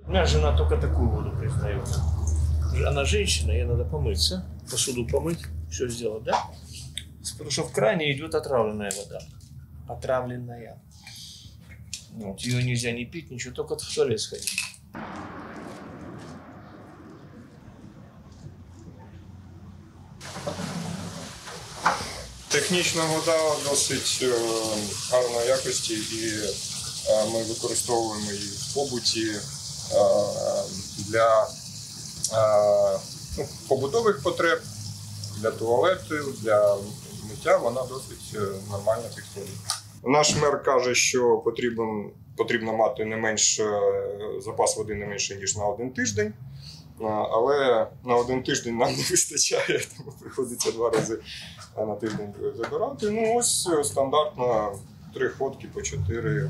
У меня жена только такую воду признает. Она женщина, ей надо помыться, посуду помыть, все сделать, да? Потому что в кране идет отравленная вода. Отравленная. Вот, ее нельзя не пить, ничего, только в туалет сходить. Технічна вода досить гарної якості і ми використовуємо її в побуті для побутових потреб, для туалету, для миття вона досить нормально підходить. Наш мер каже, що потрібно мати не менше запас води не менше, ніж на 1 тиждень. Але на 1 тиждень нам не вистачає, тому приходиться 2 рази на тиждень забирати. Ну ось стандартно 3 ходки по 4.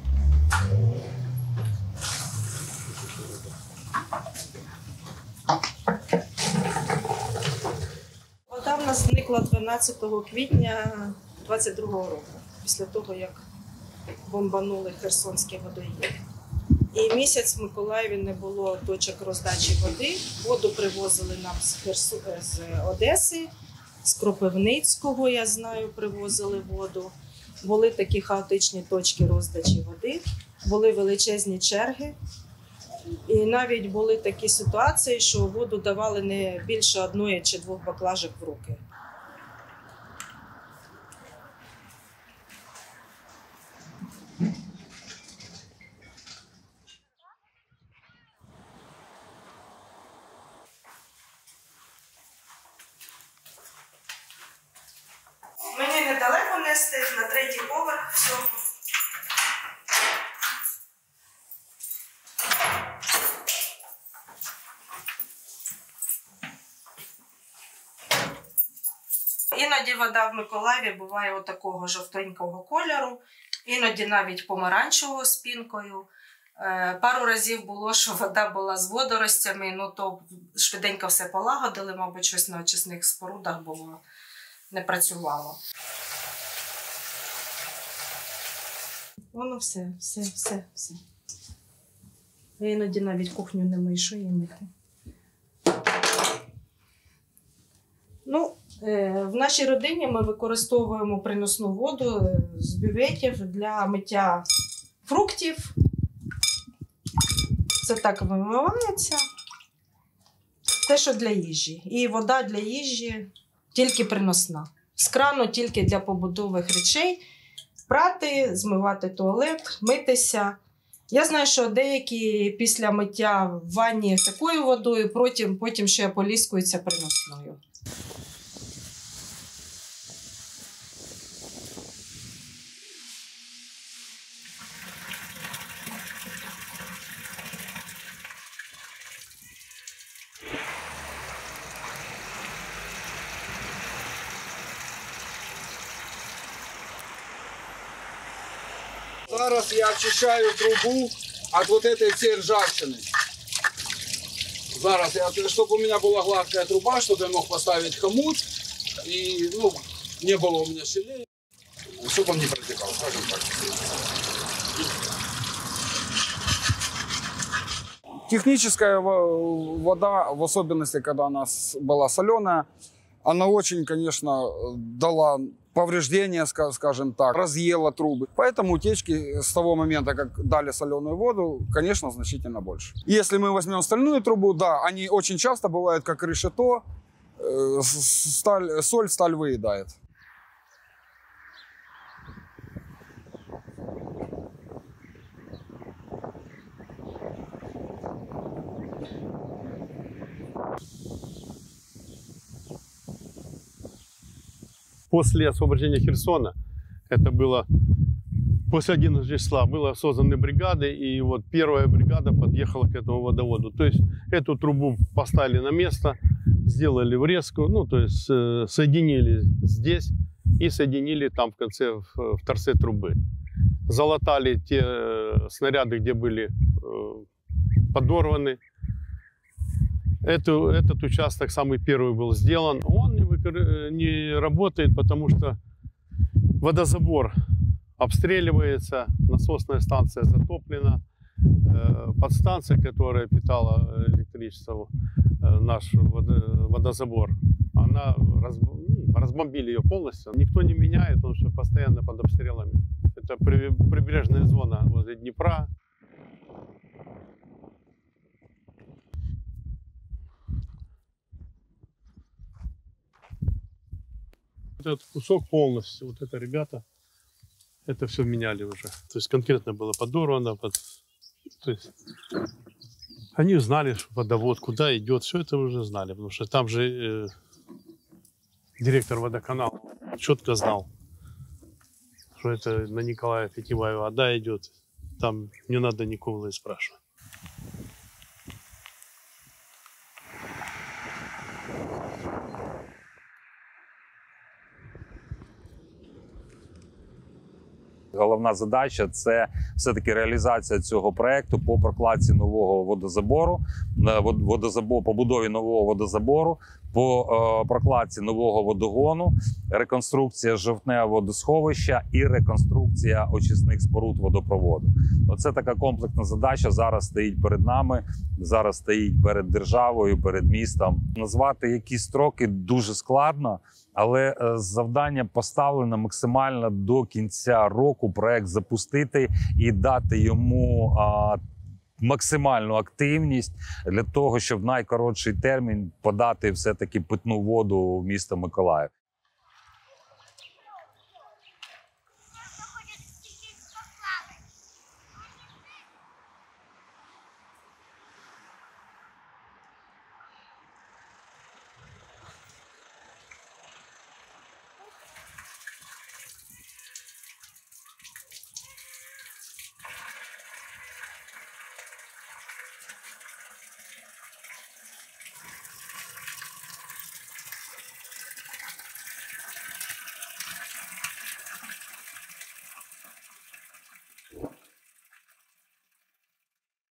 Вода в нас зникла 12 квітня 2022 року, після того, як бомбанули Херсонський водоєм. І місяць в Миколаєві не було точок роздачі води. Воду привозили нам з Одеси, з Кропивницького, я знаю, привозили воду. Були такі хаотичні точки роздачі води, були величезні черги. І навіть були такі ситуації, що воду давали не більше 1 чи 2 баклажок в руки. Мені недалеко нести, на 3-й поверх всього. Іноді вода в Миколаєві буває отакого жовтенького кольору, іноді навіть помаранчевого з пінкою. Пару разів було, що вода була з водоростями, ну то швиденько все полагодили, мабуть, щось на очисних спорудах було, не працювало. Воно все. Я іноді навіть кухню не мию, що її мити. Ну, в нашій родині ми використовуємо приносну воду з бюветів для миття фруктів. Це так вимивається. Те, що для їжі. І вода для їжі тільки приносна. З крану тільки для побутових речей. Прати, змивати туалет, митися. Я знаю, що деякі після миття в ванні такою водою, потім ще поліскуються приносною. Зараз я очищаю трубу от вот этой всей ржавчины. Зараз, чтобы у меня была гладкая труба, чтобы я мог поставить хомут и не было у меня щелей, чтобы он не протекал, скажем так. Техническая вода, в особенности, когда она была соленая, она очень, конечно, дала повреждения, скажем так, разъела трубы. Поэтому утечки с того момента, как дали соленую воду, конечно, значительно больше. Если мы возьмем стальную трубу, да, они очень часто бывают как решето, соль сталь выедает. После освобождения Херсона, это было после 11 числа, были созданы бригады, и вот первая бригада подъехала к этому водоводу. То есть эту трубу поставили на место, сделали врезку, ну то есть соединили здесь и соединили там в конце, в торце трубы. Залатали те снаряды, где были подорваны. Этот участок самый первый был сделан. Он не работает, потому что водозабор обстреливается, насосная станция затоплена, подстанция, которая питала электричество, наш водозабор, она разбомбили ее полностью. Никто не меняет, потому что постоянно под обстрелами. Это прибрежная зона возле Днепра. Этот кусок полностью, вот это ребята, это все меняли уже. То есть конкретно было подорвано. То есть они знали, что водовод куда идет, все это уже знали, потому что там же директор водоканала четко знал, что это на Николая питьевая вода идет. Там не надо никого и спрашивать. Головна задача – це все-таки реалізація цього проєкту по прокладці нового водозабору, побудові нового водозабору, по прокладці нового водогону, реконструкція жовтневого водосховища і реконструкція очисних споруд водопроводу. Оце така комплексна задача зараз стоїть перед нами, зараз стоїть перед державою, перед містом. Назвати якісь строки дуже складно, але завдання поставлено максимально до кінця року проект запустити і дати йому максимальну активність для того, щоб в найкоротший термін подати все-таки питну воду в місто Миколаїв.